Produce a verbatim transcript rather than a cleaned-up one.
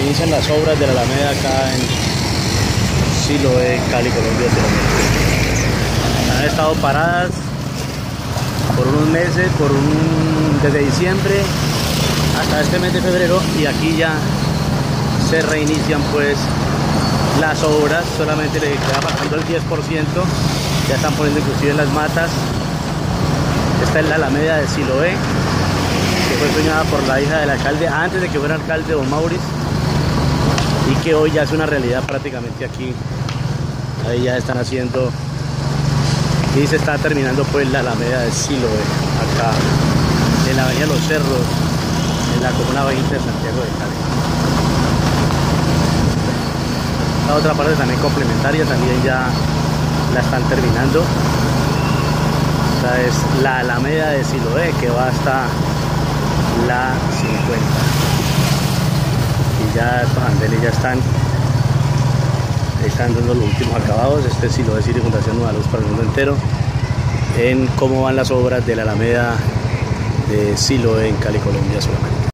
inician las obras de la Alameda acá en Siloé, Cali, Colombia. Han estado paradas por unos meses, por un, desde diciembre hasta este mes de febrero, y aquí ya se reinician pues las obras. Solamente le queda pasando el diez por ciento, ya están poniendo inclusive las matas. Esta es la Alameda de Siloé, que fue soñada por la hija del alcalde antes de que fuera alcalde, don Maurice, y que hoy ya es una realidad prácticamente aquí. Ahí ya están haciendo y se está terminando pues la Alameda de Siloé, acá en la avenida Los Cerros, en la comuna veinte de Santiago de Cali. La otra parte también complementaria, también ya la están terminando. Esta es la Alameda de Siloé, que va hasta la cincuenta. Y ya estos andenes ya están, están dando los últimos acabados. Este es Siloé City, Fundación Nueva Luz para el mundo entero, en cómo van las obras de la Alameda de Siloé en Cali, Colombia solamente.